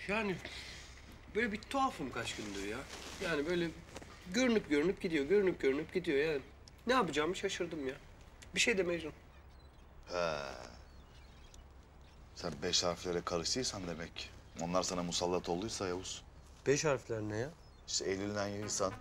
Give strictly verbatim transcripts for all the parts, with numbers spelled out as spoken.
Yani böyle bir tuhafım kaç gündür ya. Yani böyle görünüp görünüp gidiyor, görünüp görünüp gidiyor yani. Ne yapacağımı şaşırdım ya. Bir şey de Mecnun. He. Sen beş harflere karıştıysan demek. Onlar sana musallat olduysa Yavuz. Beş harfler ne ya? İşte Eylül'den Yayılsan.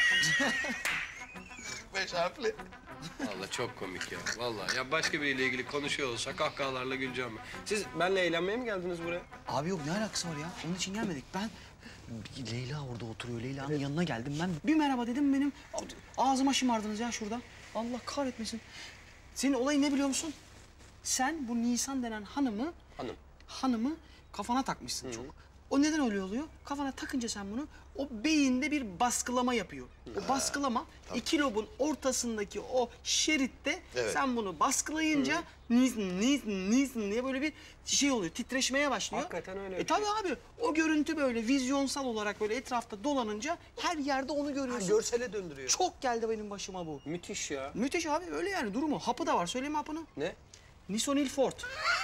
Beş harfli. Vallahi çok komik ya. Vallahi ya başka biriyle ilgili konuşuyor olsak kahkahalarla güleceğim ben. Siz benimle eğlenmeye mi geldiniz buraya? Abi yok ne alakası var ya? Onun için gelmedik. Ben Leyla orada oturuyor. Leyla'nın evet. yanına geldim. Ben bir merhaba dedim benim ağzıma şımardınız ya şurada. Allah kahretmesin. Senin olayın ne biliyor musun? Sen bu Nisan denen hanımı Hanım. hanımı kafana takmışsın Hı. çok. O neden öyle oluyor? Kafana takınca sen bunu o beyinde bir baskılama yapıyor. Hı. O baskılama Tabii. iki lobun ortasındaki o şeritte Evet. sen bunu baskılayınca nisin nisin nisin diye böyle bir şey oluyor. Titreşmeye başlıyor. Hakikaten öyle. E tabii abi o görüntü böyle vizyonsal olarak böyle etrafta dolanınca her yerde onu görüyorsun. Ha, görsele döndürüyor. Çok geldi benim başıma bu. Müthiş ya. Müthiş abi öyle yani durumu. Hapı da var. Söyleyeyim hapını. Ne? Nisonil Fort.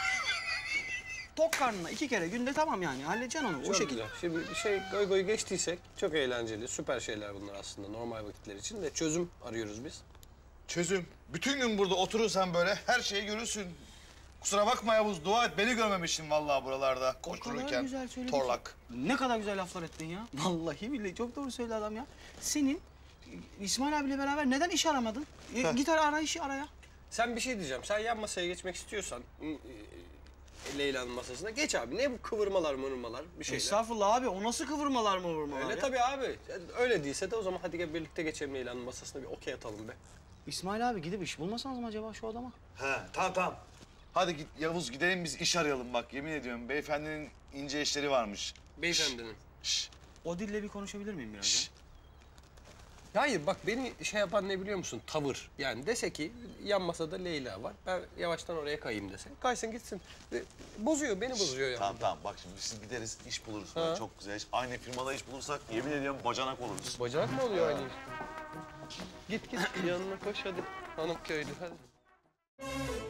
Tok karnına iki kere günde tamam yani. Halledeceksin onu Çok o şekilde. güzel. Şimdi bir şey goy goy geçtiysek çok eğlenceli, süper şeyler bunlar aslında normal vakitler için de çözüm arıyoruz biz. Çözüm. Bütün gün burada oturursan böyle her şeyi görürsün. Kusura bakma Yavuz, dua et. Beni görmemişsin vallahi buralarda O kadar koştururken. güzel söyledin. Torlak. Ne kadar güzel laflar ettin ya. Vallahi billahi çok doğru söyledi adam ya. Senin İsmail abiyle beraber neden iş aramadın? E, git ara, ara işi ara ya. Sen bir şey diyeceğim. Sen yan masaya geçmek istiyorsan e, e, Leyla'nın masasına geç abi. Ne bu kıvırmalar mırmalar bir şeyler. Estağfurullah abi. O nasıl kıvırmalar mı vurmalar Öyle ya? tabii abi. Öyle değilse de o zaman hadi gel birlikte geçelim Leyla'nın masasına bir okey atalım be. İsmail abi gidip iş bulmasanız mı acaba şu adama? He, tamam tamam. Hadi git Yavuz gidelim biz iş arayalım bak yemin ediyorum. Beyefendinin ince işleri varmış. Beyefendinin. Şş, O dille bir konuşabilir miyim biraz şş. ya? Hayır bak beni şey yapan ne biliyor musun? Tavır. Yani dese ki yan masada Leyla var. Ben yavaştan oraya kayayım dese. Kaysın gitsin. E, Bozuyor, beni bozuyor yani. Tamam tamam bak şimdi biz gideriz iş buluruz. Ha. Böyle çok güzel iş. Aynı firmada iş bulursak yemin ediyorum bacanak oluruz. Bacanak mı oluyor aynı iş? Git git yanına koş hadi. Hanım köylü hadi.